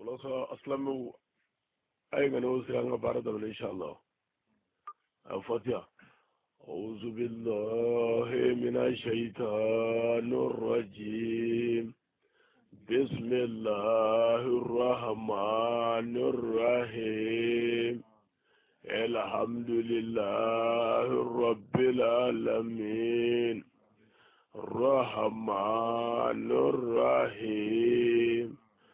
خلاص أسلموا أي من وصل عن بعد إن شاء الله. الفاتحة. أعوذ بالله من الشيطان الرجيم. بسم الله الرحمن الرحيم. الحمد لله رب العالمين. الرحمن الرحيم.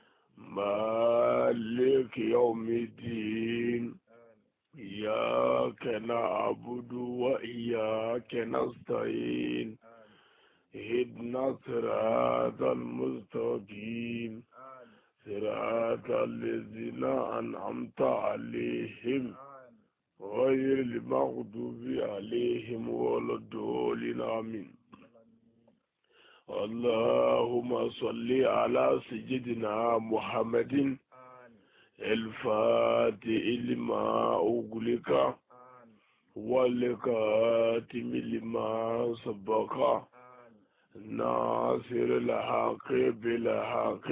مالك يوم الدين. إياك نعبد وإياك نستعين. اهدنا الصراط المستقيم. صراط الذين أنعمت عليهم غير المغضوب عليهم ولا الضالين. آمين. اللهم صل على سيدنا محمد الفاتح لما أغلق والكاتم لما سبق ناصر الحق بالحق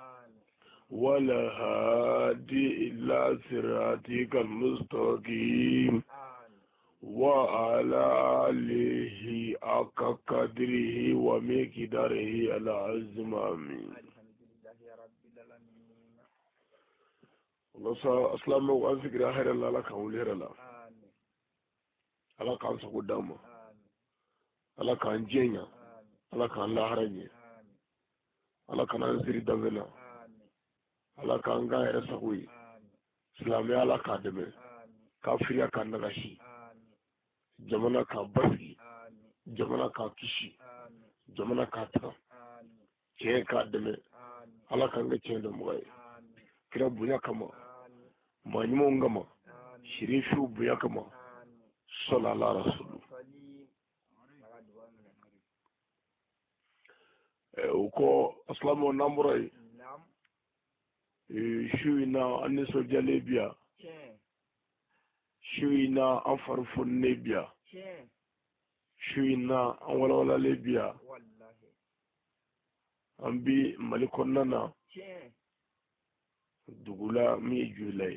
والهادي إلى صراطك المستقيم وعلى آله حق قدره ومقداره العظيم. آمين. الله أسلام وأذكر آخر الله لك ولير الله الله كان سقدامه الله كان جينا الله كان لاهرني الله كان أنصر دمنا الله كان غير سقوي سلامي الله كادمه كافريا كان نغشي jamana ka basi jamana ka kishi jamana ka ta ke ka dame ala kan ga ce da mu kira buya kama manimo ngama shirifu buya kama sallallahu alaihi wasallam uko aslamu namurai shuina aniso jalebia shuina an farfun nebiya shuina an walwala lebiya an bi malikon nana dugula mi julai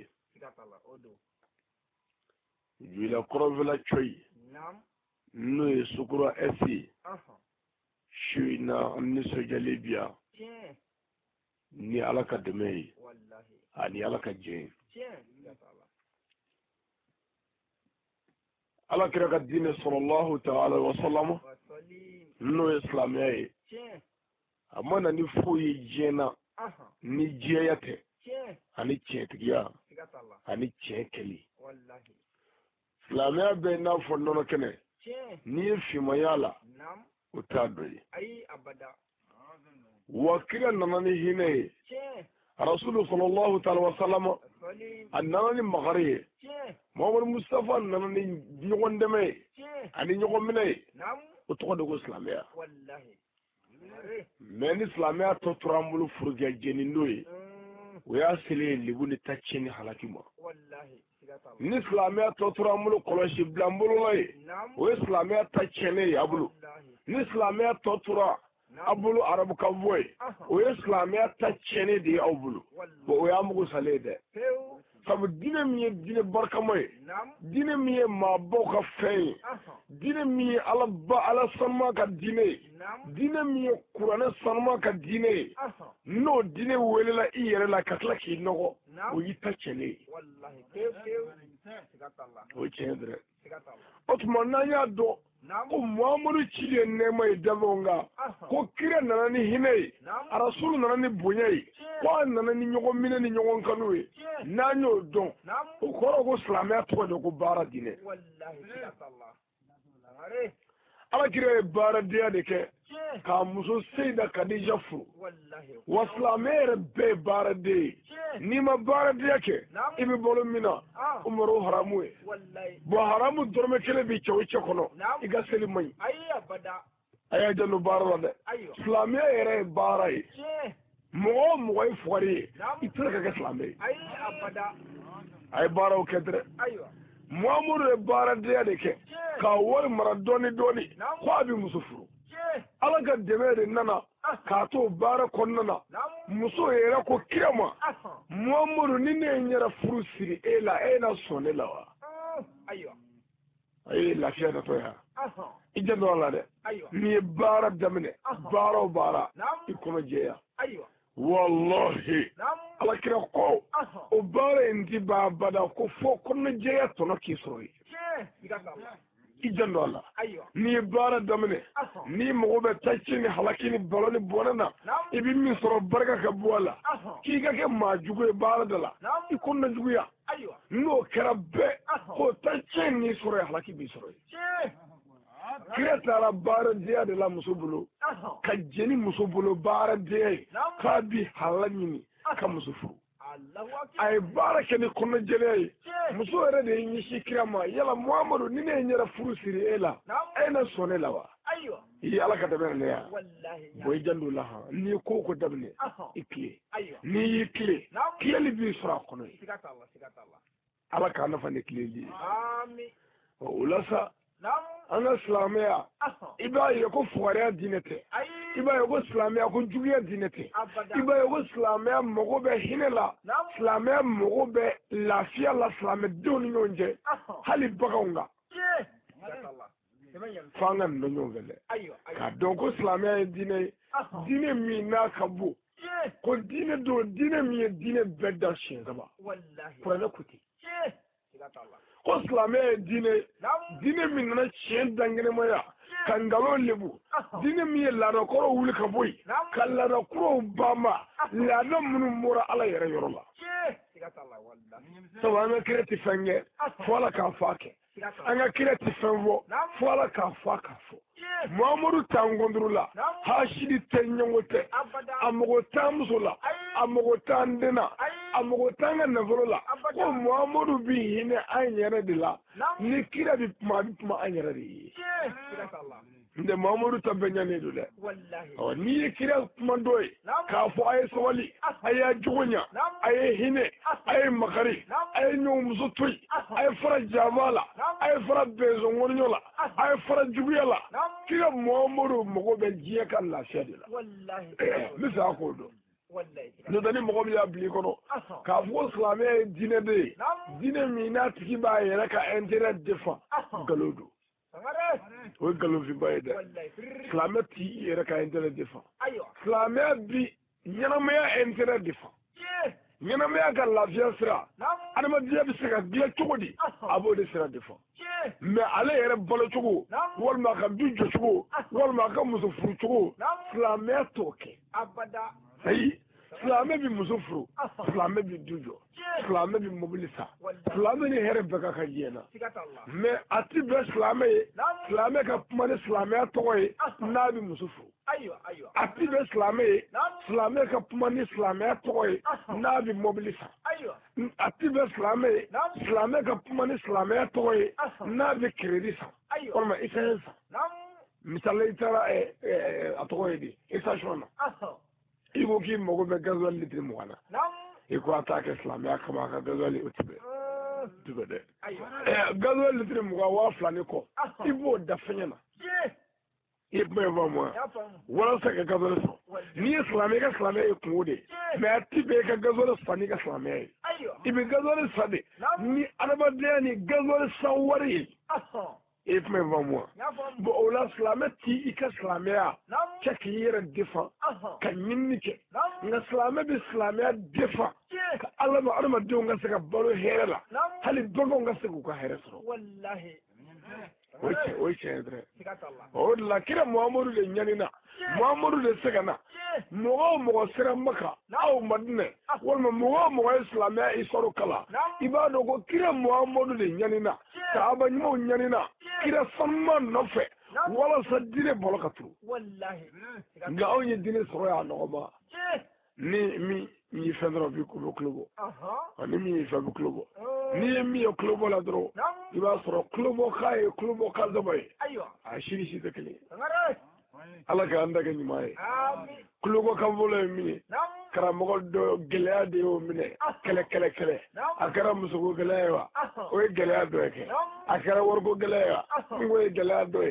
jula korovela choy no e sukura esi shuina an niso jalebiya ni alaka demei ani alaka jen ala kira ka dine sallallahu ta'ala wa sallam no islamiyai amma na ni fuyi jena ni jeyate ani chetiya ani chekeli islamiyai be na fonno kene ni fi mayala utadoyi wa kira nanani hine rasul sallallahu ta'ala wa sallam annani magari Muhammad Mustafa nanani ñogon deme ani ñogon mine o to ko islamia men islamia to trambulu furga jeni ndoyi o ya sele libuni tacheni halakima ni islamia to trambulu koloshi blambulu lay o islamia tachene abulu ni islamia to tura abulu arabu kavoy o islamia tachene di abulu o ya mugo salede sabu dine mi dine barka moy dine mi ma boka fay dine mi ala ba ala sama ka dine dine mi qur'ana sama ka dine no dine welela iyere la katla ki nogo o yita chele wallahi o chedre otuma nanya do ko muamuru chile nema idabonga ko kire nanani hine rasul nanani bunyai ko nanani nyogo mine ni nyogo kanwe nanyo don o koro ko islamia to de ko bara dine wallahi ala kire bara dia de ke ka muso sayda khadija fu wallahi wa islamere be bara de ni ma bara de ke ibi bolo mina umaru haramu wallahi bo haramu dorme kele bi chawche kono iga selimay ayya bada aya janu bara de islamere bara mo fori itraka ga islamere ayya bada ay bara o kedre aywa muamuru bara de ke ka wor mara doni ko abi musufuru ala ga demere nana ka to bara konnana muso yɛrɛ ko kira ma Muhammadu ni ne n yɛrɛ furu siri e la e na sɔn ne la wa ayi lafiya natɔ ya I janto a la dɛ n'i ye baara daminɛ baara o baara I kɔnɔ jɛya wallahi alakira ko o baara in ti ba bada ko fo kɔnɔ jɛya tɔnɔ k'i sɔrɔ ye I janto a la n'i ye baara daminɛ n'i mago bɛ taci ni halaki ni balo ni bɔnɛ na I bi min sɔrɔ barika ka bɔ a la k'i ka kɛ maa jugu ye baara da la I kɔnɔ juguya n'o kɛra bɛɛ ko taci n'i sɔrɔ ye halaki b'i sɔrɔ ye kira taara baara diya de la muso bolo ka jeni muso bolo baara diya ye k'a bi halala ɲini ka muso furu a ye baara kɛ ni kɔnɔ jɛlenya ye muso yɛrɛ de ye ɲɛsin kira ma yala Muhammadu ni ne ye n yɛrɛ furu siri e la e na sɔn ne la wa I ala ka tɛmɛ ne ya bɔn I janto la han n'i ye ko o ko daminɛ I tile n'i y'i tile tileli b'i sɔrɔ a kɔnɔ ye ala k'a nafa ni tileli ye o la sa an ka silamɛya I b'a ye ko fugariya diinɛ tɛ I b'a ye ko silamɛya ko juguya diinɛ tɛ I b'a ye ko silamɛya mago bɛ hinɛ la silamɛya mago bɛ lafiya la silamɛdenw ni ɲɔgɔn cɛ hali baganw kan f'an ka nin dɔn ɲɔgɔn fɛ dɛ k'a dɔn ko silamɛya ye diinɛ ye diinɛ min n'a ka bon ko diinɛ don diinɛ min ye diinɛ bɛɛ da siɲɛ saba kuranɛ ko ten ko silamɛya ye diinɛ min nana tiɲɛ dangɛnɛmaya ka nkalon lebu diinɛ min ye laadakɔrɔw wuli ka bɔ yen ka laadakuraw banba laada minnu bɔra ala yɛrɛ yɔrɔ la sabu an ka kira tɛ fɛn kɛ fo ala k'a fɔ a kɛ an ka kira tɛ fɛn fɔ fo ala k'a fɔ a k'a fɔ Muhammadu t'an kɔnturu la hasidi tɛ ɲɔgɔn tɛ a mago t'an muso la a mago t'an den na a mago t'an ka nafolo la ko Muhammadu bi hinɛ an yɛrɛ de la ni kira bi kuma a bi kuma an yɛrɛ de ye nde Muhammadu ta bɛɛ ɲanen don dɛ n'i ye kira kuma dɔ ye k'a fɔ a ye sabali a y'a jogo ɲa a ye hinɛ a ye makari a ye ɲɔgɔn muso to yen a ye fara janfa la a ye fara bɛnsɔn ŋɔniɲɔ la a ye fara juguya la kira Muhammadu mago bɛ diɲɛ ka lafiya de la n bɛ fɛ a k'o dɔn n'o tɛ ni mɔgɔ min y'a bila I kɔnɔ k'a fɔ ko silamɛya ye diinɛ de ye diinɛ min n'a tigi b'a yɛrɛ ka intérêt défend nkalon don o ye nkalonfinba ye dɛ silamɛ t'i yɛrɛ ka intérêt défend silamɛya bi ɲɛnamaya intérêt défend ɲɛnamaya ka lafiya sira adamadenya bɛ se ka dilan cogo di a b'o de sira défend mais ale yɛrɛ balo cogo walima a ka du jɔ cogo walima a ka muso furu cogo silamɛya t'o kɛ ayi silamɛ bi muso furu silamɛ bi du jɔ silamɛ bi mobili sa silamɛ ni hɛrɛ bɛɛ ka kan diɲɛ na mais a ti bɛn silamɛ ye silamɛ ka kuma ni silamɛya tɔgɔ ye n'a bi muso furu a ti bɛn silamɛ ye silamɛ ka kuma ni silamɛya tɔgɔ ye n'a bi mobili sa a ti bɛn silamɛ ye silamɛ ka kuma ni silamɛya tɔgɔ ye n'a bi crédit sa walima essence sa misali I taara a tɔgɔ ye di station na I ko k'i mago bɛ gasoil litre 20 na I ko a t'a kɛ silamɛya kama a ka gasoil o ti bɛn dɛ gasoil litre 20,000 ni kɔ I b'o da fɛngɛ na I ye kuma in faamu wa walasa ka gasoil sɔrɔ n'i ye silamɛ I ka silamɛya ye kungo de ye mais a ti bɛn I ka gasoil san n'i ka silamɛya ye I bɛ gasoil san de ni adamadenya ni gasoil san wari ye I ye kuma in faamu wa bon o la silamɛ ti I ka silamɛya kɛ k'i yɛrɛ défend ka ɲinini kɛ nka silamɛ bɛ silamɛya défend ka ala ma adamadenw ka se ka balo hɛrɛ la hali baganw ka se k'u ka hɛrɛ sɔrɔ o ye tiɲɛ ye dɛ o de la kira Muhammadu de ɲanina Muhammadu de se ka na mɔgɔ o mɔgɔ sera Maka aw Madinɛ walima mɔgɔ o mɔgɔ ye silamɛya histoire kalan I b'a dɔn ko kira Muhammadu de ɲanina sahaba ɲumanw ɲanina kira sanuma nɔfɛ walasa diinɛ bɔlɔ ka turu nka anw ye diinɛ sɔrɔ yan a nɔgɔma ni min y'i fɛn dɔrɔn b'i kulo bɔ ni min y'i fɛn b'i kulo bɔ n'i ye min ye kulo bɔ la dɔrɔn I b'a sɔrɔ kulo bɔ k'a ye kulo bɔ k'a daba ye a si tɛ kelen ye ala k'an da kɛ ɲuman ye kulo bɔ ka bolo ye min ye karamɔgɔ dɔ gɛlɛya de y'o minɛ kɛlɛ a kɛra musoko gɛlɛya ye wa o ye gɛlɛya dɔ ye kɛ a kɛra wariko gɛlɛya ye wa n ko ye gɛlɛya dɔ ye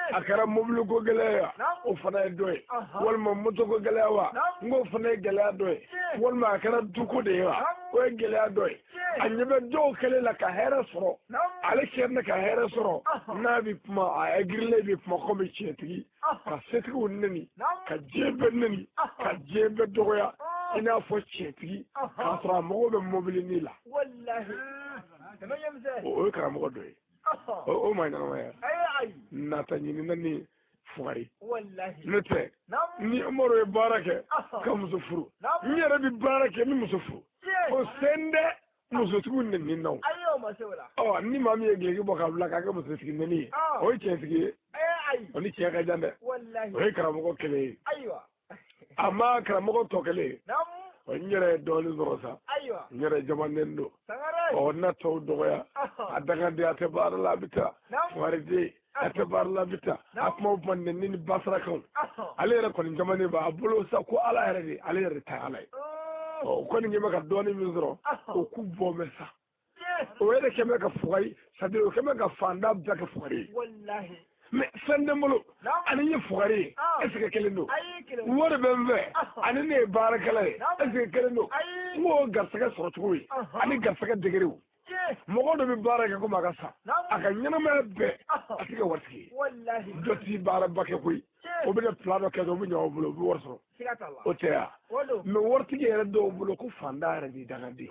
akara mobile ko geleya o fana e doy walma moto ko geleya wa ngo fana e geleya doy walma akara duko de wa o e geleya doy anyebe do kele la ka hera soro ale kerne ka hera soro na bi puma a agrile bi puma ko mi chetigi ka setigi wonnani ka jebe nani ka jebe doya ina fo chetigi ka sora mo be mobile ni la wallahi o kara mo doy o ma na ma ya na tanyini nani fuari wallahi nete ni umaro e barake ka muso furu ni yara bi barake ni muso furu o sende muso tugun ni naw ayo ma sewla o ni mami e gege boka bla ka muso tugun ni o chetigi o ni cheka jande wallahi o karamo ko kele aywa amma karamo ko to kele o nyere doli zorosa aywa nyere jamanen do o na to doya adaga de ate bar la bita waride ate bar la bita akmo bonne ni basra kan ale ra kon jamane ba bulo sa ko ala yare ale yare ta ala o kon ngi maka doni mi zoro o ku bo mesa o wede keme ka fugai sadi o keme ka fanda ba ka fugai wallahi me sende molo ani ni fugai est-ce que kelendo wore benve ani ne barakala est-ce que kelendo mo garsaka sorotui ani garsaka degerew mogo do bi baraka ko maga sa aka nyana me be atiga wartiki wallahi doti bara bake koy o be plano ke do bu nyaw bulo bu worso o tea me wartiki era do bulo ko fanda ra di daga di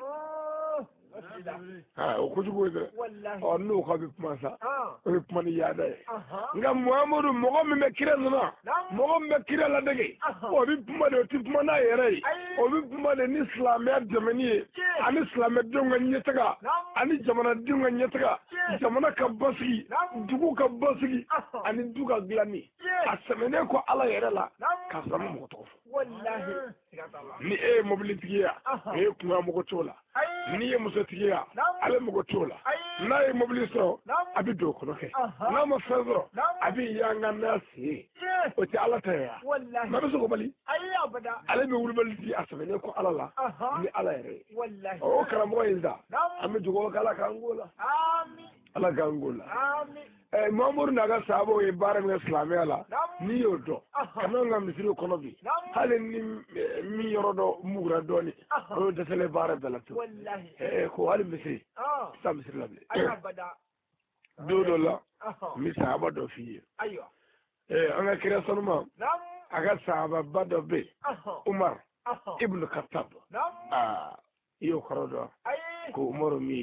o ko jugo de o no ko bi pasa o bi pani yada nga muhammadu mogo me kire na mogo me kire la dege o bi puma de ti puma na yere o bi puma de ni islamiyat jamani ani islamiyat jonga nyetaga ani jamana jonga nyetaga jamana ka basigi dugu ka basigi ani duga glani asemene ko ala yere la ka samu mo to wallahi ni e mobility ya e kuma mo ko tola ni e muso tiya ale mo ko tola na e mobility abi do ko ke na mo fezro abi yanga nasi o ti ala taya wallahi ma so ko bali ayya bada ale be wulbalti asemene ko ala la ni ala yere wallahi o kala mo yinda ami dugo kala ka angola amin ala ka angola amin Mamour naga sabo e baran islamia la ni yodo kana ngam misiri kono bi hale ni mi yorodo mugra doni o de tele bara dalatu wallahi ko hale misiri sa misiri la abada dodo la mi sahaba do fi aywa anga kira sonuma aga sahaba bado be Umar ibn Khattab iyo korodo ko Umar mi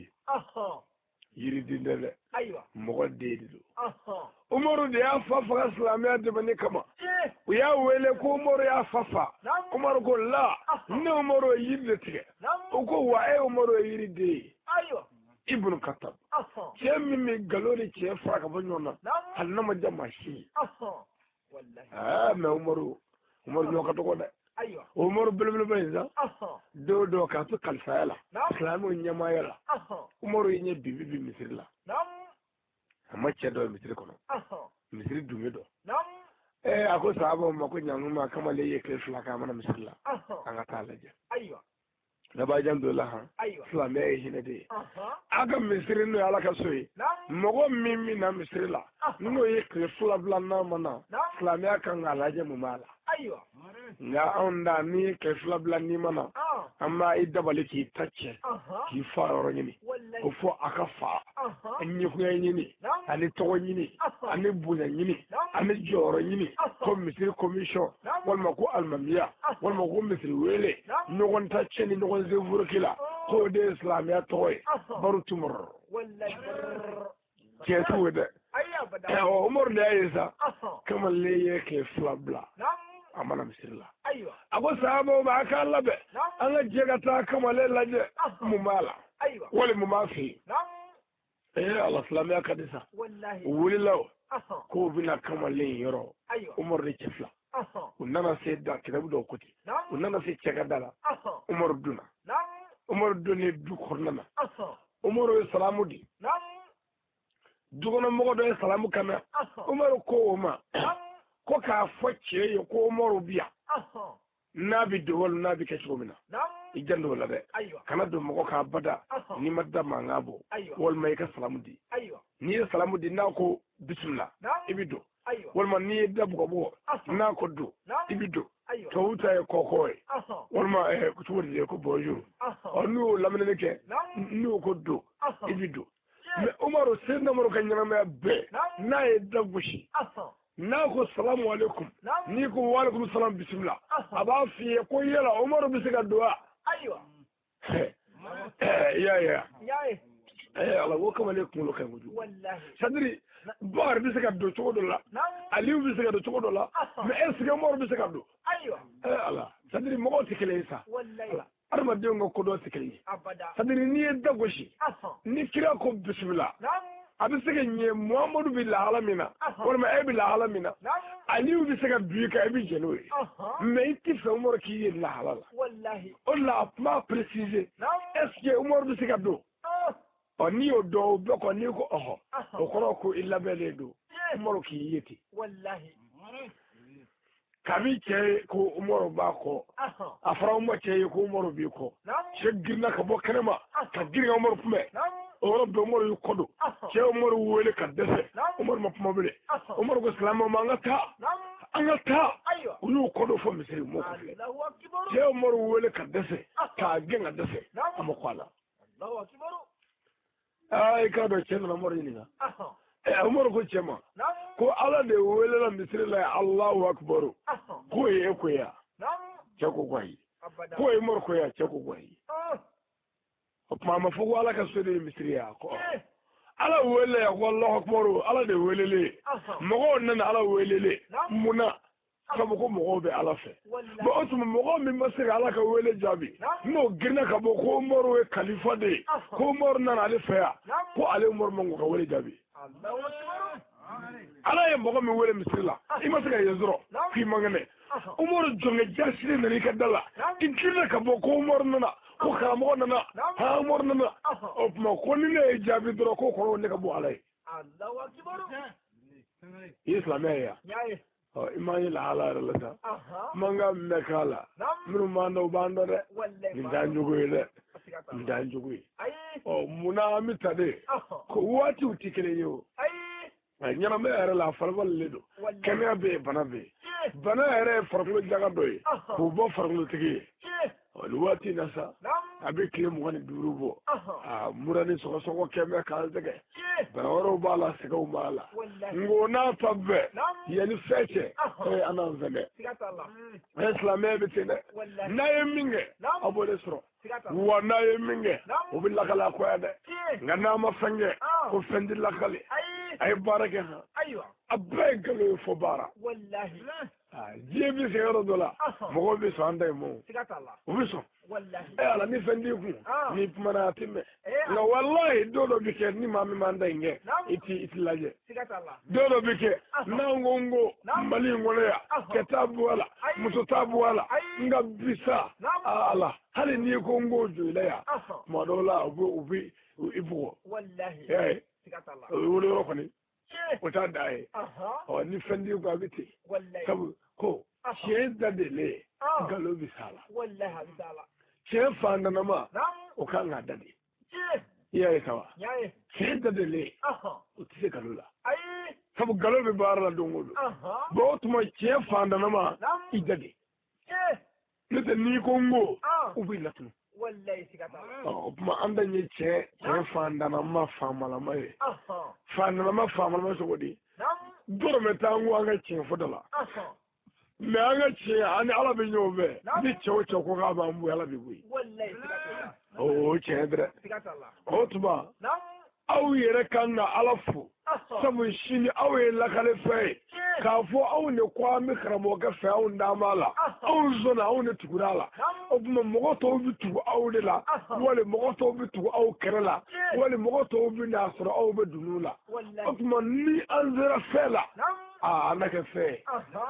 yiridi ndele aywa mogo dedido Umaru de ya fafa islamiyya de bane kama ya wele ko Umaru ya fafa Umaru ko la ne Umaru yiride tige ko wa Umaru yiride aywa ibn Khattab ce mi galori ce fa ka banyona hal na majama shi wallahi me Umaru nyoka to ko de aywa Umaru bilbil bayza do ka to kalfa yala islamu nyama yala Umaru yenye bibi misiri la amma ce do misiri kono misiri dume do ako sahaba ma ko nyangu ma kamale yeke fla ka mana misiri la anga talaje aywa na ba jan do la ha islam e hine de aga misiri no ala ka soyi mogo mimi na misiri la no yeke fla bla na mana islam ya kan alaje mu mala aywa nga onda ni ke fla bla ni mana amma idabale ki tacce ki faro nyini ko fo aka fa anyi ku nyini ani to nyini ani bunya nyini ani joro nyini ko misiri commission wal mako almamiya wal mako misiri wele no gon tacce ni no gon zevuro kila ko de islamia toy baru tumur wallahi ke tuwede ayya Umar da yasa kamar le yake fla bla amana misirla aywa ago sahabo ba ka labe an ga jega ta kamale laje mumala aywa wala mumafi Allah islamiya kadisa wallahi wuli law ko bina kamale yoro Umar ne chefla unana se da kitabu do koti unana se chega dala Umar duna Umar duni du khornana Umar salamu di dugono mo do salamu kana Umar ko ma ko ka focce yo ko Umaru biya nabi dowol nabi kashomina ijando la de kana do mo ka bada ni madda mangabo wol may ka salamu di ni salamu di na ko bismillah ibido walma ni dabgo bo na ko do ibido to wuta e kokoy walma ko tuwde ko bojo onu lamne ke nu ko do ibido me umaru sinna maro kanyama me be na e dabbushi na ko salamu alaikum ni ko wa alaikum salam bismillah aba fi ko yela umaru bisiga du'a ya ala wo kama le kulo kan wuju sadri bar bi saka do to do la aliou bi saka do to do la mais est ce que mor bi saka do ala sadri mo tikele sa ala arma de ngo ko do tikele sadri ni dagoshi ni kira ko bismillah abi saka nye muhammadu billah alamina wala ma billah alamina aliou bi saka bi ka bi jeno mais ti fa mor ki yi la halala wallahi on l'a pas précisé est ce que umar bi saka do oni odo boko ni ko oho okoro ko illa beledo umaro ki yeti wallahi kabi che ko umaro ba ko afra umma che ko umaro bi ko shegirna ka bokrema ka girga umaro pume oro do umaro yu kodo che umaro wele ka dese umaro ma pume bele umaro ko salama mangata angata ulu kodo fo misiri mo ko che umaro wele ka dese ka genga dese amakwala Allahu akbar ay ka do chen na mor yinga umar ko chema ko ala de wele la misri la Allahu akbar ko ye ko ya chako gwai ko ye mor ko ya chako gwai mama fo wala ka so de misri ya ko ala wele ya Allahu akbar ala de wele le mo non ala wele le muna sabu ko mo be ala fe bo otum mo mi masira ala ka wele jabi no girna ka bo ko moro e khalifa de ko mor nan ale fe ko ale mor mo ko wele jabi ala ye mo mi wele misila imasira yezro fi mangane umor jonge jasire na ni ka dala inkirna ka bo ko mor nana ko ka mo nana ha mor nana o ma ko ni ne jabi dro ko ko ne ka bo alai Allahu akbar islamiyya imani la ala relata manga mekala minu mando bando de ndanjugo de ndanjugo o muna mitade ko wati utikele yo nyana me era la falwal ledo kemya be bana era farqulu jaga doy ko bo farqulu tigi wati nasa abe kile mo ngani durubo murani soko kemya kal tege bawro bala sego mala ngona tabbe yani feche ana zade islamé bitene naye minge abole soro wa naye minge obi lakala ko ade ngana ma fange ko fendi lakale ay baraka aywa abbe galo fo bara wallahi jibi se yoro dola mo bi so ande mo obi so wallahi ala ni fendi ku ni mana timme no wallahi dodo bike ni mami manda inge iti laje dodo bike na ngongo mali ngoleya ketabu wala mutotabu wala nga bisa ala hali ni kongo joleya modola ubi ibugo wallahi sikatalla wolo rokoni wata dai o ni fendi ko abiti sabu ko sheda dele galo bisala wallahi bisala che fanda nama o kan adade yayi tawa sheda dele o tise galula sabu galo be barala dongodo bo tuma che fanda nama idade nete ni kongo ubi latunu wallahi sikatalla ma anda ni che fanda nama famala mai fanda nama famala mai so godi doro metangu anga che fodala me anga che ani ala be nyobe ni chewo ko ga ba mbu ala be bui wallahi sikatalla o che dre sikatalla o tuba aw yere kan na alafu sabu shini aw la kale fe ka fo aw ne kwa mi kramo ga fe aw ndamala aw zona aw ne tukurala o buma mo to bi tu aw de la wala mo to bi tu aw kerala wala mo to bi na soro aw be dunula o buma ni anzera fela anaka fe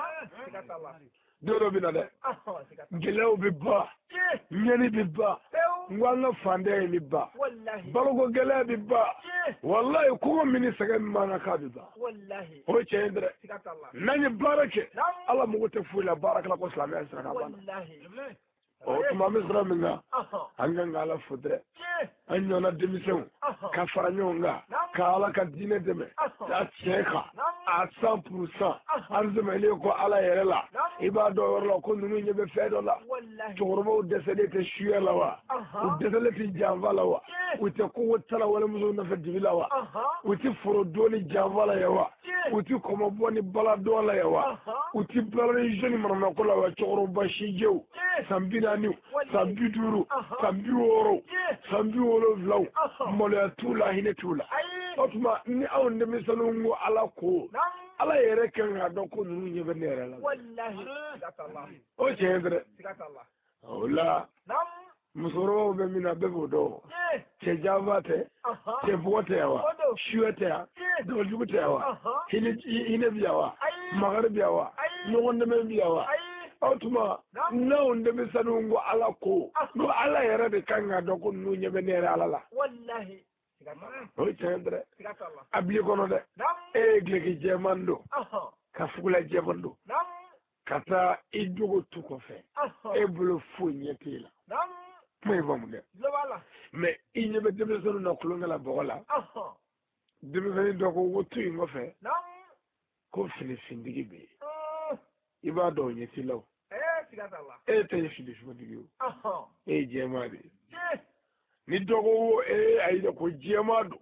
dodo bi na de gelew bi ba nyani bi ba ngwanga fande bi ba balogo gele bi ba wallahi ko mini saga mana ka bi ba wallahi o chendre nani barake ala mu te fula baraka la ko islamiyya saka bana wallahi o tuma misra minga anga ngala fudre anyo na demission ka faranyo nga ka ala ka dine deme ta cheka a 100% arzumele ko ala yere la iba do worlo ko nunu nyebe fedo la chorbo desede te shuya la wa u desede te janva la wa u te ko wotala wala muzo na fedi la wa u ti foro doni janva la ya wa u ti ko mo boni bala do la ya wa u ti bala jeni marna ko la wa chorbo shijew sambina ni sambiduru sambiworo sambiworo vlaw mola tula hine tula otuma ni awon de misalungo ala ko ala yere kan ha do ko nunu nyebe nere la wallahi Allah o chendre Allah musoro be mina be bodo che javate che bote wa shuete do jugute wa hine biyawa magar biyawa no wonde me biyawa otuma na wonde misalungo ala ko no ala yere de kan ha do ko nunu nyebe nere ala la wallahi o chendre abli kono de egle jemando ka fugula jemando kata idugo tuko fe ebulo funyetila mais bon de mais il ne me demande pas de kulonga la bola de me venir donc wotu ngo fe ko fini findigi be iba do nyetilo te fini findigi jemade ni dogo ayida ko jemado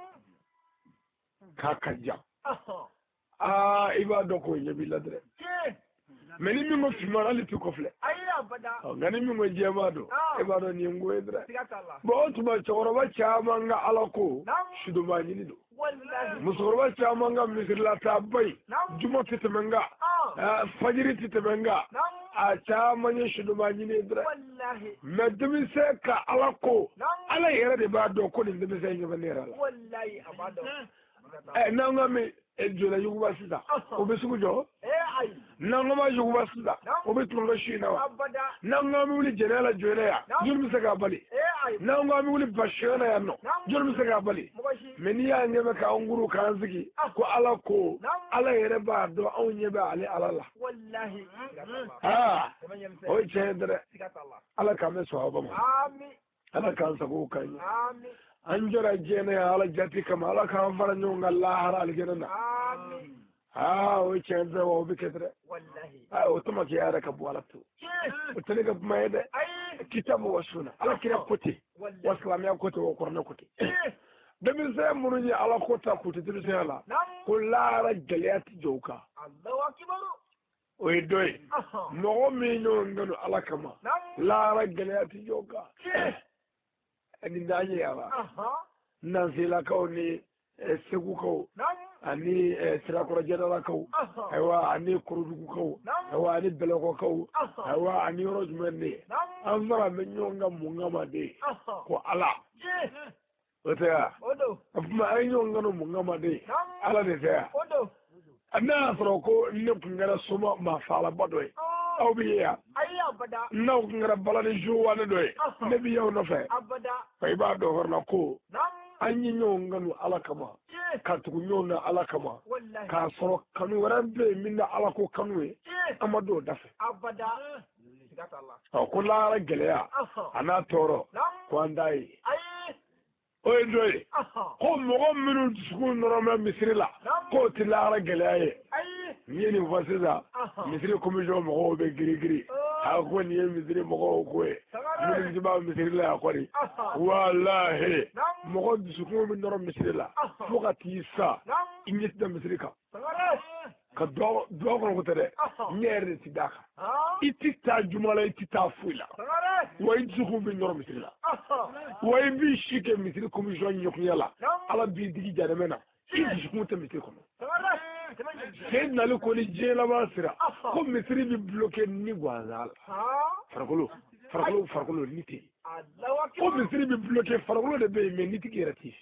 kakaja iba do ko yebi ladre meni mi mo fimara li tuko fle ngani mi mo jemado iba do ni ngwedra bo tuma choroba chama nga alako shuduma nyini do musoroba chama nga misirla tabai juma titemenga fajiri titemenga a chama ni shuduma nyini dra medumi se ka alako ala yere de ba do ko ni ndumi se nyeba nera la wallahi abado nanga mi ejola yuguba sida obesugo jo nanga ma yuguba sida obetunga shina wa nanga mi wuli jenela jola ya jurmi saka bali nanga mi wuli bashana ya no jurmi saka bali meni ya ngebe ka nguru kan zigi ko ala ko ala yere ba do on nyebe ali ala la wallahi o chendre ala kame so ba mo amin ala kan sako kan amin anjora jene ala jati kama ala kan fara nyonga Allah har aljanna amin o chenza wo biketre wallahi o tuma ki ara ka bualatu o tele ga mayde kitabu wa sunna ala kira koti waslam ya koti wo korna koti demin sai muruji ala kota koti demin sai ala kullara galiyati joka Allahu akbar o doy no mi nyonga ala kama lara galiyati joka ani ndaje yawa nanzila kauni segu kaw ani sirakora jadala kaw aywa ani kurudugu kaw aywa ani beloko kaw aywa ani rojmenne anzara menyonga mungama de ko ala otea afuma ayonga no mungama de ala de tea ana froko ne kungara suma ma fala badoy aw biya abada naw ngara balade jowane doy nabi yow no fe abada fay ba do horna ko anyi nyonganu alakama ka tugu nyona alakama ka soro kanu warambe minna alako kanwe amado dafe abada ko la geleya ana toro ko andai oy doy ko mo minu sukun noroma misrila ko tilara geleya yeni vasiza misri commission mo be giri ako ni misri mo ko ni jiba misri la akori wallahi mo sukun min noroma misrila fukati sa inyit da misri ka do ko tere nyere ti daka itita jumala itita fuila way sukun min noroma misrila way bi shike misri commission nyoknyala ala bi digi jaremena idi sukun te misri ko c'est dans le collège là bas sera comme misri bi bloqué ni gwazal farkolo niti comme misri bi bloqué farkolo de be mais niti ki ratifi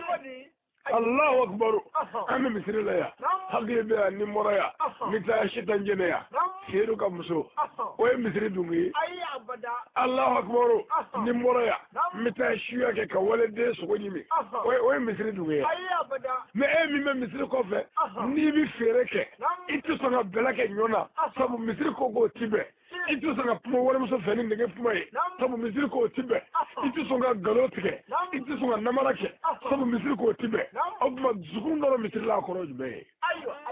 Allahu akbar amma misri la ya hage be ni moraya mita shitan jene ya seru ka muso o misri dungi Allahu akbar ni moraya mita shiya ke ka wala de so nyimi o misri dungi me mi me misri ko fe ni bi fere ke itu so na belake nyona sabu misri ko go tibe itu so na pumo wala muso feni ndege pumaye sabu misri ko tibe itu so na galotike itu so na namarake sabu misri ko tibe abba zukun dara misri la ko roje be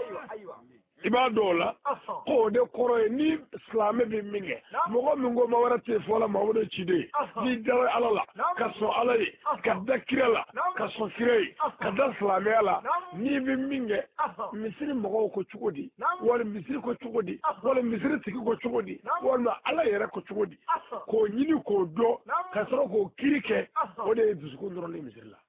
iba dola ko de koro ni islame bi minge mo min go ma warate fola ma wodo chide ni dawa alala ka so alai ka dakirala ka so kirei ka da islame ala ni bi minge misiri mo ko chugodi wala misiri ko chugodi wala misiri tiki ko chugodi wala ala yere ko chugodi ko nyini ko do ka soro ko kirike o de dusuko ndoro ni misiri la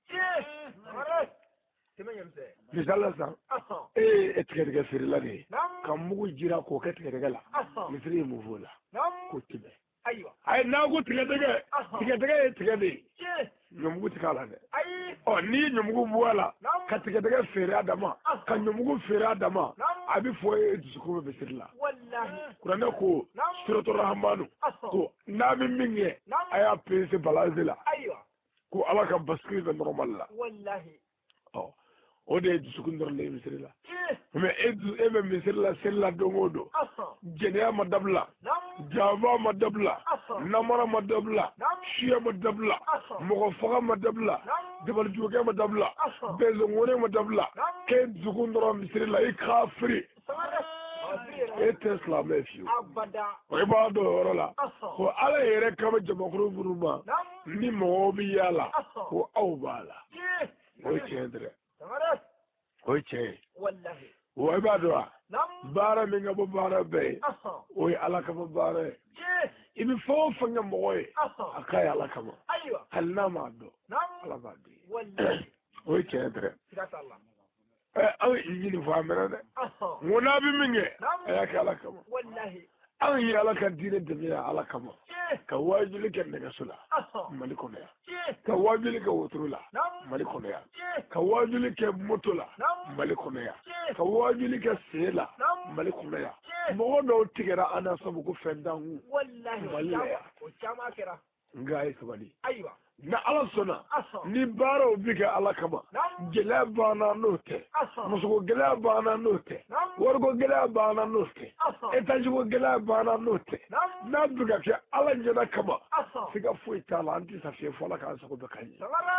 misala sa etiketike siri la de ka mugu jira ko ke tiketike la misiri mu vola ko tibe ay na ko tiketike tiketike nyomugu tikala de ni nyomugu vola ka tiketike fere adama ka nyomugu fere adama abi fo dusuko be siri la wallahi kurana ko suratul rahmanu ko na min minge aya pese balazila ko ala ka baskri be normal la wallahi o de dusukun dor le misiri la mais ebe misiri la sella dongodo jenia madabla java madabla namara madabla shiya madabla mogo faga madabla debal joge madabla bezo ngone madabla ke dusukun dor misiri la ikafri ete islam efiu o ibado orola ko ala yere kama jamakuru buruma ni mo bi yala ko awbala o chendre oye wallahi wo ibadwa bara mi ngabo bara be oy ala ka bara ibi fo fanga moy akay ala kama aywa halna ma do ala badi wallahi oye cedre aw yini fo amena de wona bi minge ayaka ala kama wallahi aw yi ala ka dine de ala kama ka wajuli ken daga sula malikona ya ka wajuli ka wotrula malikona ya ka wajuli ke motola malikona ya ka wajuli ke sela malikona ya mo do tigera ana sabu ko fendan wallahi o chama kera ngai sabali aywa na ala sona ni baro biga ala kama gele bana note musugo gele bana note worgo gele bana note etajugo gele bana note na biga ke ala njana kama siga fuita la anti safiye fola ka sako bekani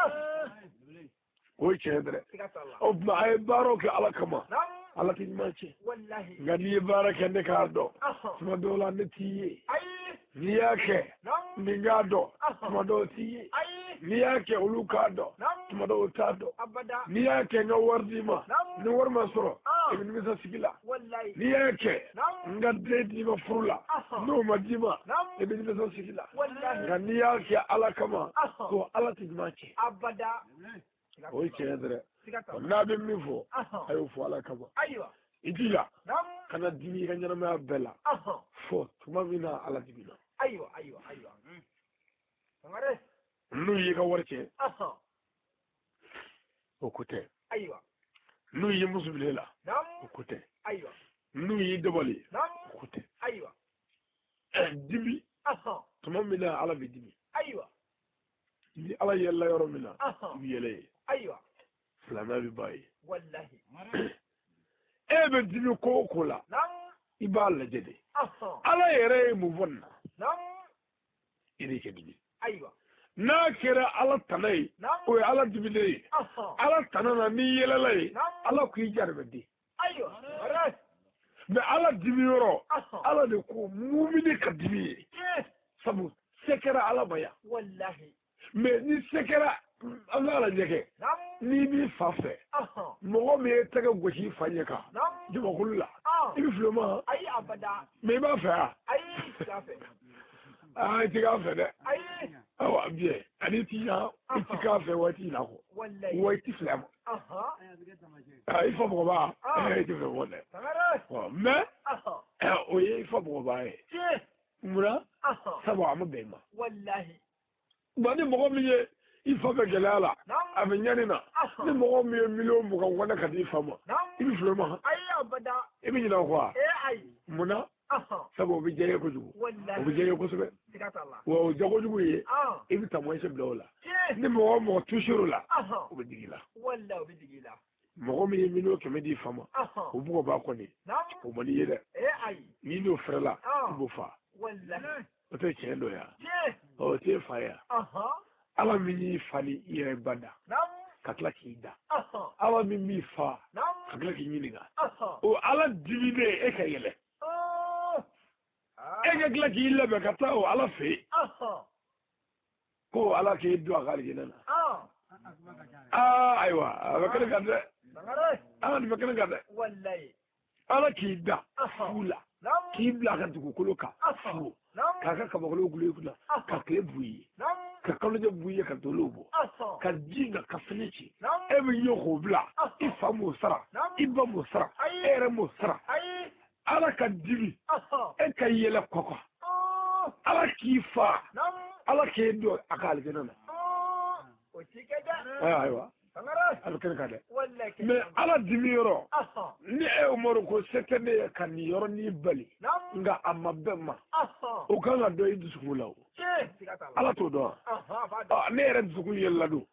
o chedre o ma baro ke ala kama ala tin mache wallahi ngadi baraka ne kardo sama dola ne tiye ni yake ni ngado sama do tiye ni yake ulukado sama do tado ni yake ngawardima ni warma soro ibn misa sigila wallahi ni yake ngadde di ma furula no madima ibn misa sigila wallahi ngani yake ala kama ko ala tin mache abada o chedre na be mi fo ayo fo ala kama aywa idila kana dini ka nyana ma bela fo tuma bina ala dibina aywa ngare nu yi ka warke o kote aywa nu yi musbilela o kote aywa nu yi dobali o kote aywa dibi tuma bina ala bi dibi aywa ni ala yella yoro mina yele aywa salama bi bayi wallahi ebe dibi ko kola iba la jede ala yere mu vonna iri ke dibi aywa na kira ala tanai o ala dibi le ala tanana ni yelelai ala ku jarbe di aywa be ala dibi yoro ala de ko mumini ka dibi sabu sekera ala baya wallahi me ni sekera Allah la jeke ni bi fafe mo me tege goshi fanyeka dibo kulla ibi floma ay abada me ba fa ay fafe ay tiga fe de ay awa bien ani ti ya tiga fe wati la ko wati flama ay fo bo ba ay ti fe wona mais o ye fo bo ba e mura sabo am be ma wallahi bani mo mi ye il faut que gelala amenyani na ni mo mi million bu kan wona ka di fama ibi flema ayya bada ibi ni na kwa ai muna sabo bi jeye ko jugu o bi jeye ko sebe wo jago jugu ye ibi tamwe se blola ni mo toujours la o bi digila walla o bi digila mo mi million ke me di fama o bu ko ba ko ni o mali ye de ai ni no frela bu fa walla o te chendo ya o te fa ya ala mini fali ire bada katla kida ala mimi fa akla ki nyini ga o ala divide e ka yele e ga kla ki illa be kata o ala fe ko ala ke do agali jena aywa bakana gadde bakana gadde wallahi ala ki da fula ki bla ka dugu kolo ka fu ka ka bagolo gulu kula ka kle buyi ka kalo je buyi ka dolobo ka jinga ka finici e bi yo ko bla ifa mo sara iba mo sara ere mo sara ala ka dibi e ka yele koko ala ki fa ala ke do akal genana o tikeda aywa ala ken kade me ala dimiro ni e umoro ko setene kan ni yoro ni bali nga amabema o kanga do idu sukula o ala to do ne re sukul yella do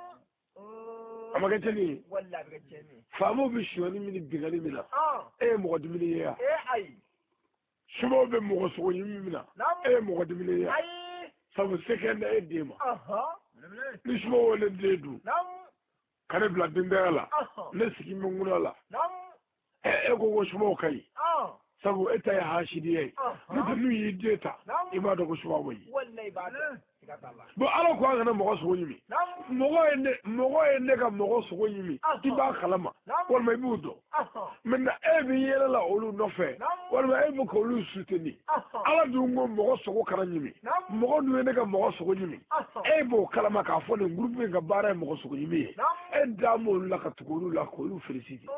amaga tani wallahi ga tani famo bi shoni mini bigali mina e mo dimini ya ay sumo be mo so yimi mina e mo dimini ya sabu sekende e dima ni sumo wala dedu kare bla dindala ne siki mungula la e go sumo kai sabu eta ya hashidi yayi mutum yi deta ibada ko sumo boyi wallahi ba bo ala ko ngana mo so yimi mo ende ka mo so yimi tiba kalama wal may budo men na e bi yela la olu no fe wal ma e ko lu suteni ala du ngo mo so ko kara yimi mo du ende ka mo so yimi e bo kalama ka fo ne groupe ga bara mo so yimi e da mo la ka tukuru la ko lu felicity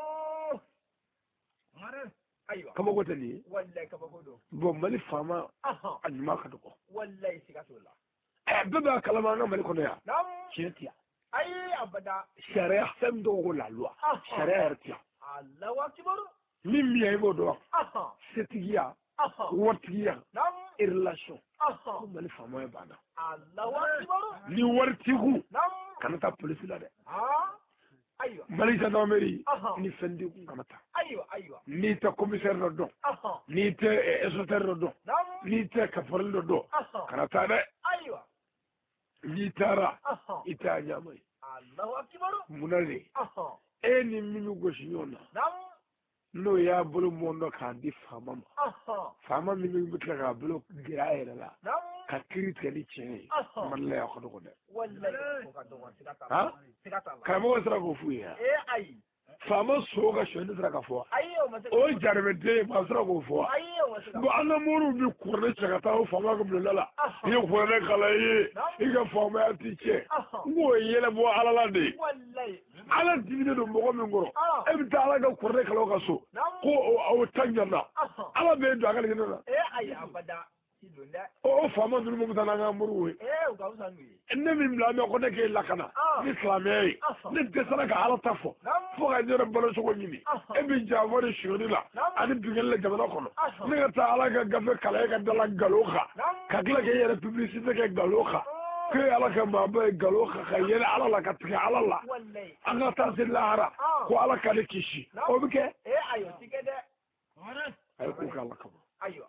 aywa kama ko tani wallahi kama ko do bo mali fama anima ka do wallahi sikatola beba kalama nga mali kono ya chetia ay abada sharia sem do ko la loi sharia ertia Allah wa kibaru mimi ay bodo setigia wartigia relation ko mali fama e bana Allah wa kibaru ni wartigu kanata police la de aywa mali gendarmerie ni fendi ku kanata aywa ni ta commissaire do do ni ta inspecteur do ni ta caporal do kanata de aywa ni tara ita nyamai Allahu akbar munale eni minu goshinyona no ya bulu mondo ka di fama fama minu bitla ka bulu gira la ka kirit ka di chene man la ko do de wallahi ko ka do wa sikata ka mo sra ko fuya ay fama soga shoni sra ka fo ayo masa o jarbe de ma sra ko fo ayo masa go ana muru bi kurne chaka ta o fama ko lala ye ko ne kala ye iga fama ya tiche ngo yele bo alala de wallahi ala divide do mo min goro e bi ta ala ga kurne kala ka so ko o tanyana ala be do akala gina ay abada o fama dulu mo tana nga muru we ga usanu enne mi mla me ko de ke lakana ni islamé ni de sala ga ala tafo fo ga jere balo so ko nyimi e bi javore shuri la ani bigel la jamana kono ni ga ta ala ga gafe kala ga dala galoka ka gila ke yere publicité ke galoka ke ala ka baba galoka ka yere ala la ka tika ala la wallahi anga ta silahara ko ala ka de kishi o bi ke ayo tikede ay ko kala ka aywa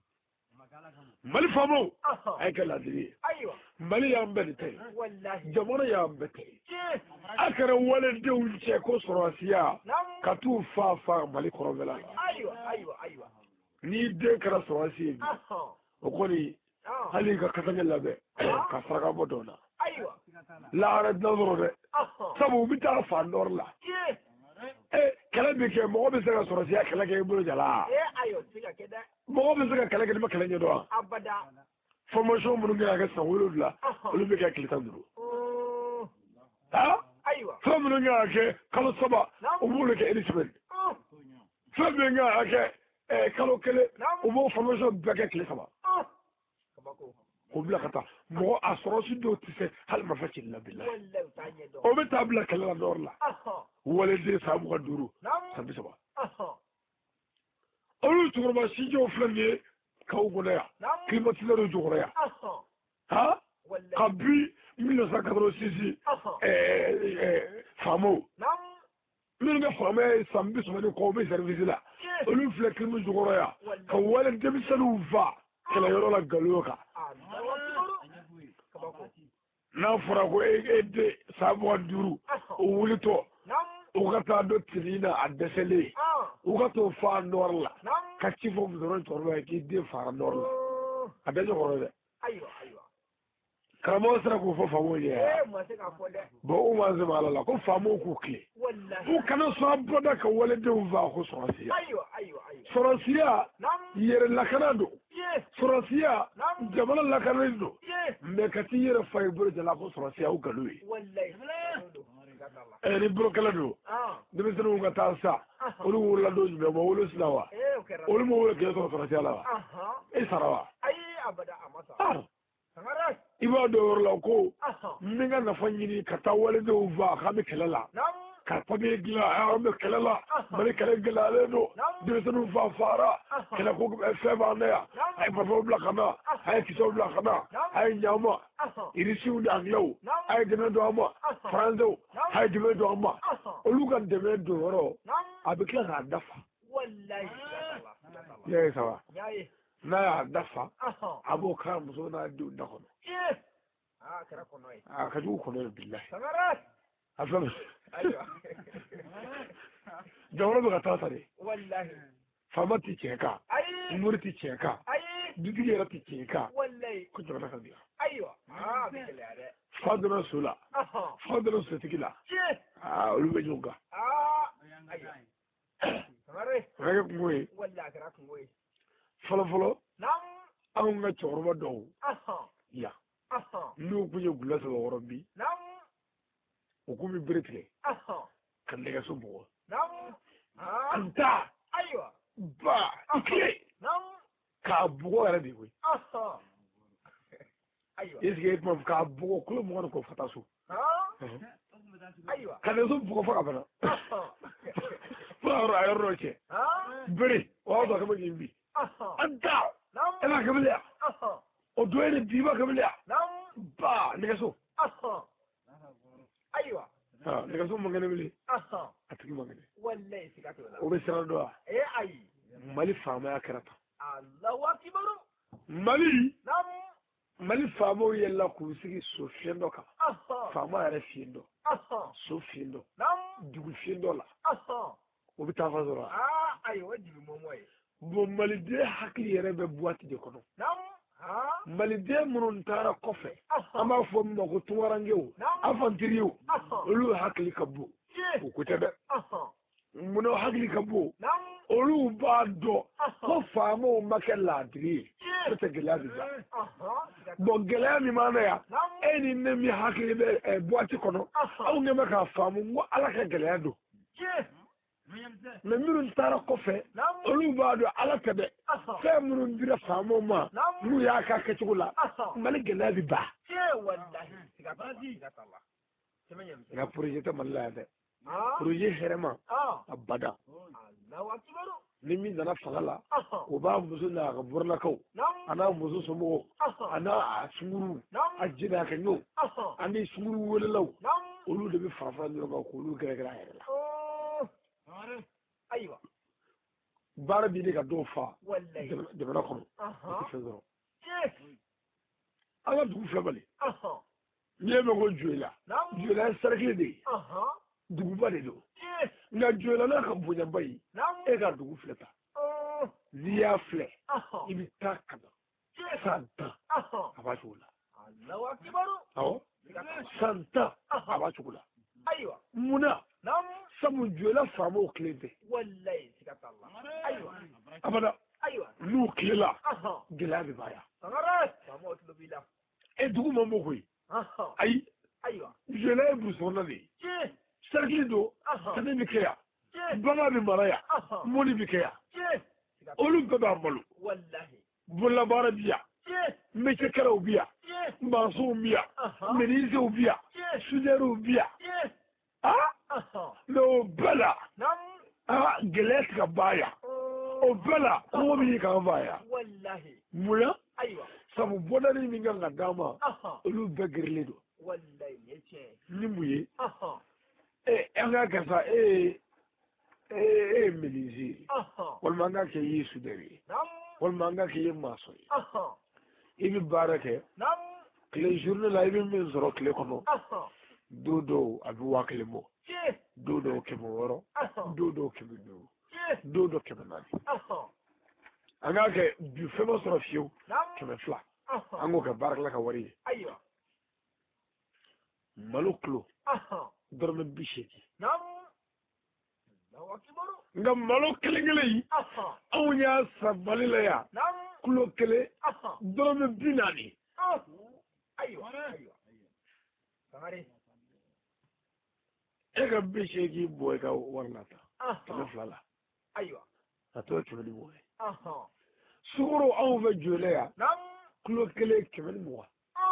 mali famo ay kala diri aywa mali ya mbede tay wallahi jamana ya mbete akara wala dew ce ko sorasiya ka tu fa mali korobela aywa ni de kara sorasiya o ko ni hali ka katanya labe ka saka bodona aywa la ara nazoro de sabu bi ta fa ndor la kala bi ke mo be saka sorasiya kala ke bulu jala ayo tiga keda mo be saka kala ke ma kala nyodo abada formation mun ga ga sawulu la olu be ka kilita duru aywa فمن جاك كل صبا ومولك إليسبن فمن جاك كلو كله ومو فمشوا بقى كل صبا وبلا خطأ مو أسرع دو تسه هل ما فتش إلا بالله وبتابلا كلا دور لا ولدي سامو قدرو سبي صبا أول تقول ما سيجو فلني كاو غنيا كلمة تلرو جغريا ها قبي 1986 famo min ga famo sambi so ne ko be service la olu flek mu jogoro ya ka wala dem salu va kala yoro la galoka na fura ko e de sabo duru o wulito ugata do tirina addesele ugato fa norla kacci fo mudoro torba ki de fara norla adajo horode aywa kamo sara ko fo famo ya mo se ka fo de bo uma zama la ko famo ku kle wallahi ku kana so boda ka wala de va ko sorasiya aywa sorasiya yere la kanado sorasiya jamala la kanado yes me kati yere fay bur de la ko sorasiya u galuyi wallahi ni bro kala do debe sunu ga ta sa olu wala do be mo wala slawa olu mo wala ke to sorasiya la sarawa ay abada amasa samara iba do la ko minga na fanyini kata wala do va ka me kelala ka pabe gila a me kelala bari kala gila le do debe sunu fa fara kala ko be fe ba na ya ay parfo bla kana ay kiso bla kana ay nyama irisi u daglo ay deme do ama franzo ay deme do ama olu kan deme do ro abikla ga dafa wallahi ya sawa yayi na ya dafa abokan muso na du da kono kara kono ka ju kono billahi samara afam aywa jawra ba ta tare wallahi famati cheka murti cheka dudige rati cheka wallahi ku jawra ka biya aywa bikele ade fadra sula fadra sutikila olu be junga aywa samara rega ngoy wallahi kara ngoy folo nam an ga chorba do ya nu ku je gula so worobi nam ku mi britle kan daga so bo nam anta aywa ba ikle nam ka bugo ara de we aywa isge mo ka bugo kulo mo ko fatasu aywa kan so bugo fa bana fa ra roche bri o do ka mo yimbi anta ela ka bele o do ele diba ka bele ba daga so aywa daga so mo ngene bele atiki mo ngene wallahi sikatu o be sira do ay mali fama ya karata Allahu akbar mali fama yella ku sigi so fiendo ka fama ya fiendo so fiendo dugu fiendo la o be ta fa zora aywa dibi momoy bo mali de hakli yere be boîte de kono mali de munun tara kofe ama fo mo ko tuwarangew afantiriw olu hakli kabbu ko tebe muno hakli kabbu olu ba do ko famo makella dri te geladi za bo gelami mana ya eni nemi hakli be boîte kono aw ngema ka famo ngo ala ka gelado le minun tara kofe olu ba do ala tebe fe minun dira famo ma mu ya ka ke chugula mali geladi ba wallahi sikatu ya projet malla de projet herema abada Allahu akbar nimi nana fagala o ba muso na ga burna kau ana muso somo ana sumuru ajina ka nyo ani sumuru wala law olu de bi fafa ni ko olu gere gere ayela aywa bara bi ni ka do fa wallahi de bana ko fezo ala du flabale ni me ko juela sarkle de dugu ba de do nga juela na ka bunya bai e ka dugu fleta ziya fle ibi takada santa abachula Allahu akbar awo santa abachula aywa muna samu juela famo klebe wallahi sikata aywa abada aywa lu kila gilabi baya samara famo tlubila e dugu mambo koy ay aywa juela e busona de sarkli do tane bi kaya bana bi maraya moni bi kaya olu ko da malu wallahi bulla bara biya mece karaw biya masu biya ministre biya sujeru biya no bala gelet ka baya o bala ko bi ka baya wallahi muya aywa sabu bodani mi nga dama olu begirle do wallahi yace ni muye anga gasa milizi wal manga ke yesu dewi wal manga ke maso ibi barake clé journée la ibi min zoro clé kono dodo abi wakile mo dodo kemo woro dodo kemo do dodo kemo nani anga ke bi femo soro fiu kemo fla ango ke barakla ka wari aywa maluklo dorme bisheki lawakibaru nga malo kelengele yi awunya sabalila ya kulo kele dorme binani aywa sangare ega bisheki boy ka warnata kemo fla la aywa ato kemo di boy suguro awu ve jole ya kulo kele kemo di boy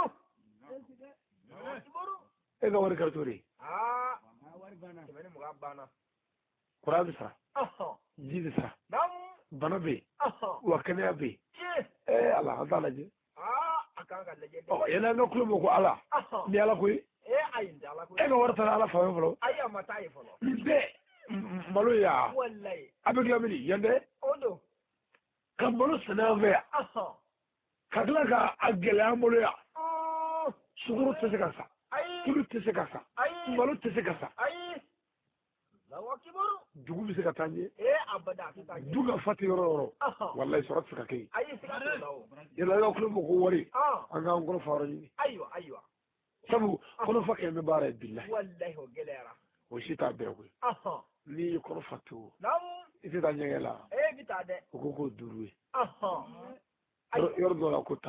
ega wari kartori wari bana kemene muga bana kurabi sara jibi sara bana be wa kenya be ala hada laje akanga laje yana no klubo ko ala ni ala ko ayin ala ko ega warta ala fa folo ayya mata yi folo de malo ya wallahi abegla mini yande odo kan malo sana ve kakla ka agela malo ya suguru tese kasa kulu tese kasa malo tese kasa lawakibaru dugu bi se ka tanye abada kita duga fati yoro wallahi sorat ka kai ayi sika lawo yalla yo kulo ko wari anga ngolo faro ni aywa sabu kono fakke me bare billahi wallahi o gelera o shita be ko ni kono fatu nam ite da nyela bita de ko duruwe yor do la kota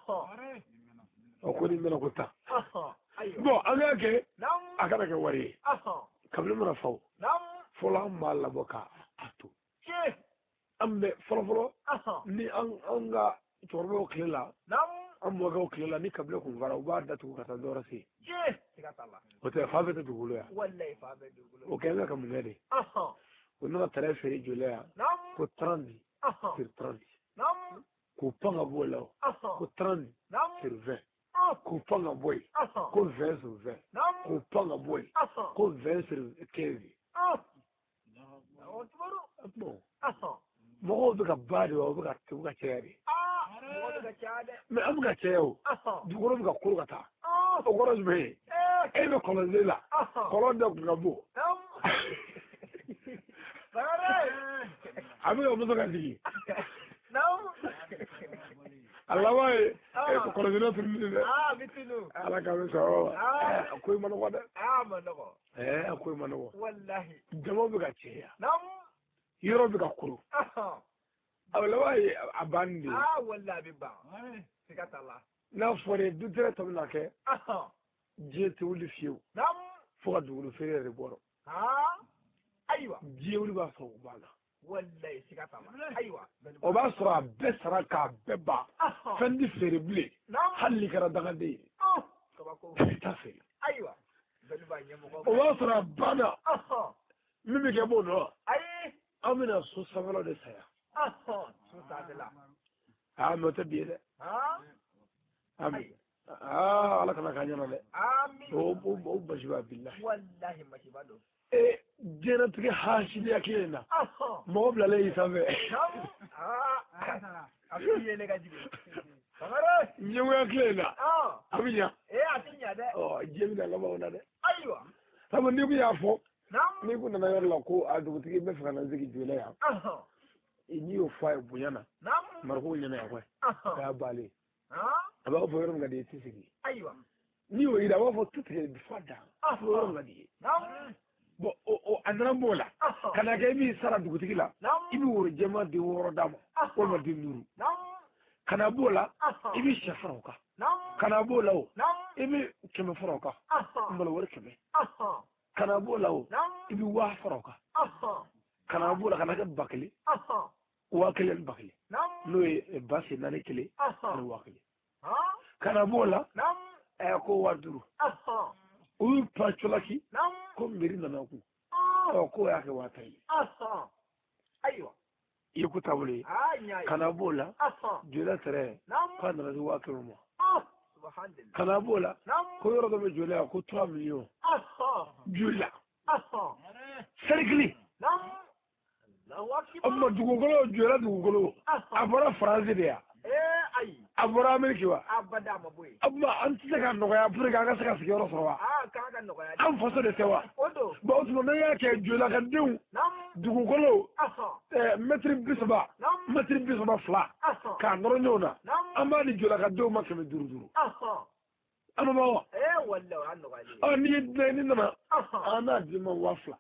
o ko ni mena kota bon anga ke nam akara ke wari kabla mara faw fola mala boka atu ambe folo ni anga torbo klela am waga klela ni kabla ko ngara uba datu kata dora si sikatalla o te fa bete dugulo ya wallahi fa bete dugulo o kenga kam ngade ko no tare feri julia ko 30 sur 30 ko panga bola ko 30 sur 20 ko panga boy ko 20 sur 20 ko panga boy ko 20 sur 15 bon mɔgɔw bɛ ka ba de wa u bɛ ka caya de mais an bɛ ka caya o dugukolo bɛ ka koro ka taa o kɔrɔ jumɛn ye e bɛ kɔlɔnsen la kɔlɔn da kun ka bon a bɛ ka muso ka sigi a laban ye kɔlɔnsen tun bɛ dɛ ala k'a bɛ sɔrɔ a ko i ma nɔgɔ dɛ a ko i ma nɔgɔ jama bɛ ka caya yɔrɔ bɛ ka koro a laban ye a banni de ye n'a fɔra du tɛrɛ tɔ bɛ na kɛ diɲɛ tɛ wuli fiyewu fo ka dugukolo feere yɛrɛ bɔra diɲɛ wuli b'a sɔrɔ o b'a la o b'a sɔrɔ a bɛɛ sara k'a bɛɛ ban fɛn tɛ feere bilen hali ni kɛra dagaden ye i t'a feere o b'a sɔrɔ a banna min bɛ kɛ b'o dɔn an bɛna so sanfɛlaw de saya mɛ o tɛ bi ye dɛ ami ala kana k'a ɲɛna dɛ o basi b'a bilahi diɲɛlatigɛ hasidiya kelen in na mɔgɔ bilalen y'i sanfɛ ɲɛgoya kelen in na a bɛ ɲa diɲɛ bɛna laban o na dɛ sabu n'i ko y'a fɔ n'i ko nana yɔrɔ la ko a dugutigi bɛ fɛ ka na n sigi jɔla yan n'i y'o fɔ a ye bonya na marikow ɲɛna yan koyi o y'a baalen a b'a fɔ yɔrɔ min ka di i tɛ sigi n'i y'o yira a b'a fɔ tu tigɛ bi fa dan fo yɔrɔ min ka di i ye bon a nana b'o la ka na kɛ i b'i sara dugutigi la i bɛ woro jɛman den 6 d'a ma walima den 5 ka na b'o la i bɛ sɛ fara o kan ka na b'o la o i bɛ 100 fara o kan malo wari 100 ka na b'o la o i bɛ 1000 fara o kan ka na b'o la ka na kɛ 1000 1000 ni 1000 n'o ye ba sen 4 kelen ani 1000 ka na b'o la ko 5000 o y'u pa colaki ko mbiri nana ku ko y'a kɛ 5000 i ye ko taabolo ye ka na b'o la jɔla tɛrɛ k'a nana se 5000 ma ka na b'o la ko yɔrɔ dɔ bɛ jɔla yan ko 3 millions joli la cercle amma dugukolo jɔla dugukolo a fɔra faransi de yan abora ameriki wa abada ma boy abba an tse ka noya pour ka se ka sigoro so wa ka noya an faso de tewa ba o tuma ya ke jola ka dew dugu kolo metri bisba fla ka noro nyona an ba ni jola ka dew ma keme duru ano ba wallahi an noya ni na ana di ma wafla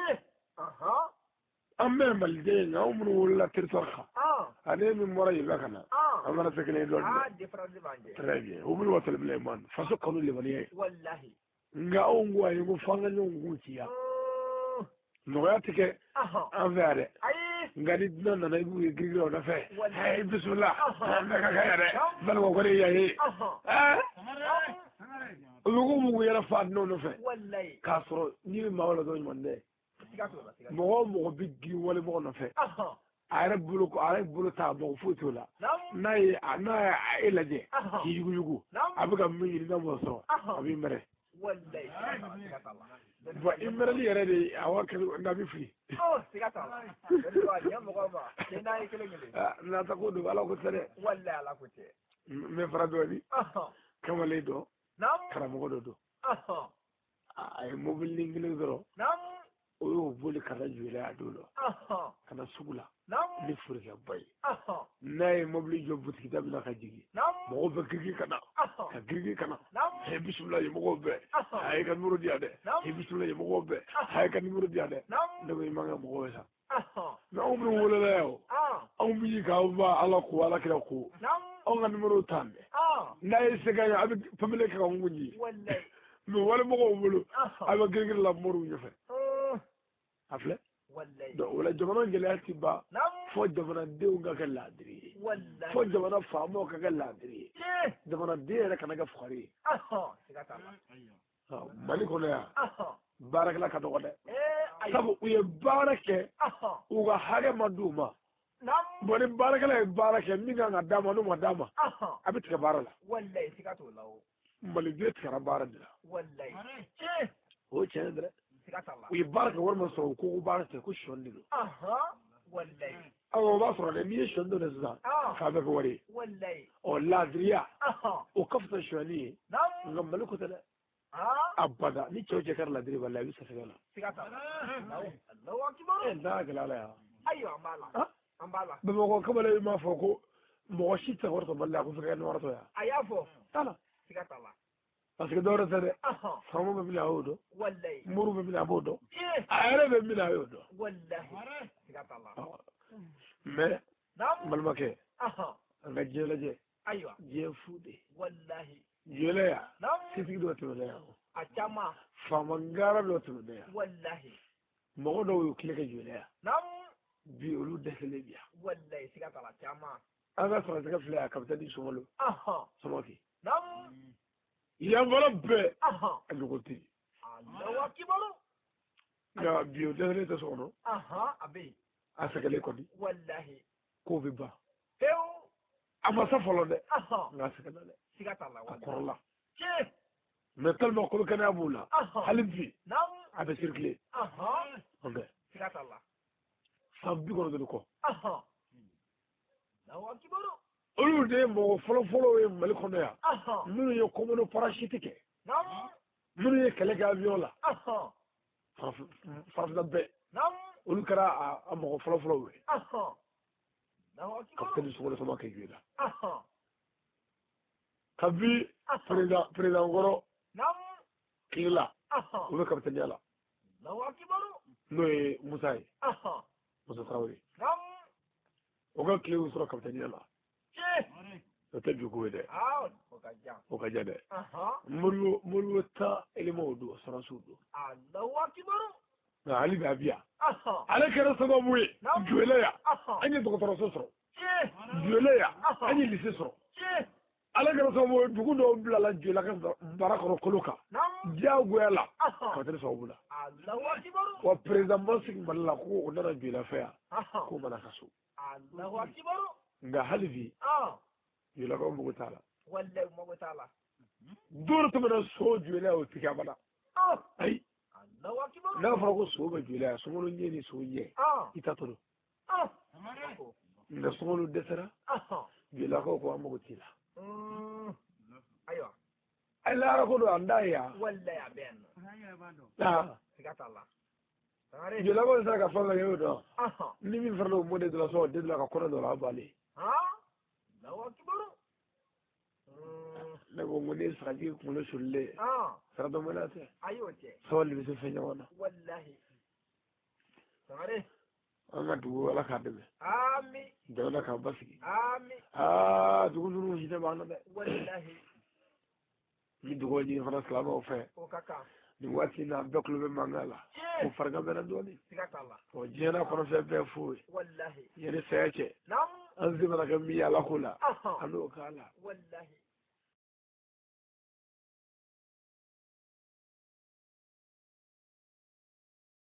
amma malde na umru wala tirtarha ane min mora yibakana amana tekene do très bien umru watal bileman faso kanu libaniye wallahi nga ongo ay go fanga nyongo tiya no ya tike envers nga di non na ibu grigro na fe hey bismillah na ka kayare bal ko re yayi lugu mu yara faad no fe wallahi kasro ni mawla do nyande mo bi gi wala mo na fe are bulu ta bo futo la na ilaje ki yugu abuga mi ni na mo so abi mere wallahi ba imere li yere de awaka na bi free sigata ya mo ko ba na ikele ngile na ta ko do ala ko tere wallahi ala ko te me fara do ni kama le do kara mo do ay mobile ngile do o boli kala jula adolo kana sugula ni furga bay nay mobile jo boutique dabla ka jigi mo be gigi kana ka gigi kana he bismillah mo be ay kan muru diade he bismillah mo be ay kan muru diade ndo mi manga mo sa na umru wala leo on bi ka ba ala ko ala kira ko on ga numero tambe nay se ga abi famille ka ngunji wallahi no wala mo ko bulu aba gigi la muru ñu fe afle do wala jamana ngelati ba fo jamana dew nga ka ladri fo jamana famo ka ladri jamana de ka naga fkhari mali ko ya barak la ka do de sabu uye barake uga hage maduma boni barake la barake minga nga dama no madama abitka barala wallahi sikato lawo mali de tkara barala wallahi o chendra uye baraka warma so ko baraka ko shondido wallahi awo ba so ne mi shondo ne za ka ba wari wallahi o ladriya o kafta shoni ngam maliko tala abada ni choje kar ladri wallahi bisa sagala sigata Allahu akbar da galala ya ayo ambala be mo ko kamale ma foko mo shita horto balla ko fere no warto ya ayafo tala sigata la parce que dora tade famo be bila odo wallahi muru be bila bodo ayere be bila odo wallahi sigata la mais malmake nga jela je aywa je fude wallahi jela ya sisi do to le achama fama ngara do to le wallahi mo do yo kile ke jela ya bi olu defele biya wallahi sigata la chama aga so ga fle ka tadi somolo somoki ya volo be agoti Allahu akbar ya bi o defele to sono abi asakale ko di wallahi ko bi ba teo ama sa folo de nga sakale sigata la wallahi korla mais tellement ko kana abula halbi abe circuler ok sigata la sabbi ko do ko Allahu akbar olu de mo folo e mali kono ya minu ye komono parachute ke minu ye kele ga avion la farf da be olu kara a mo folo we kapten su wala sama ke gida kabi président goro kila o be kapten yala no e musa traoré o ga kile usro kapten yala te jugo de o ka jade mulu ta elimo do sara sudo Allahu akbar na ali babia ala kera sababu e juele ya anye doktor sosro juele ya anye lise soro ala kera sababu dugu do blala juele ka barakoro koloka jagoela ka tere sababu la Allahu akbar wa president Mosik balla ko onara juele fa ya ko mana kaso Allahu akbar nga halvi yula ko mbugo tala wallahi mbugo tala duro to mena so juele o tikabada ay Allahu akbar na fara ko so ba juele so mo nyeni so ye itatoro na so mo desera juele ko mbugo tila أيوة ai lara ko do anda ya ولا يا بين ah سكت الله تمارين je la ko sa ka fanga yo do أها ni min farlo mo de la so de la ka ko do la bale ها لو أكبر ne ko mo ne sa ji ko lo sulle sa do mala te أيوة تي so li se fenya wana والله تمارين anga du wala ka de آمي de la ka basiki آمي ah du du hite bana de والله ni du ko ji fara salama o fe وكاكا ni wati na doklo be mangala ko farga be na doni سكت الله o jena ko fe be fu والله yene seche نعم an zima na gambi ala kula أها ando kala والله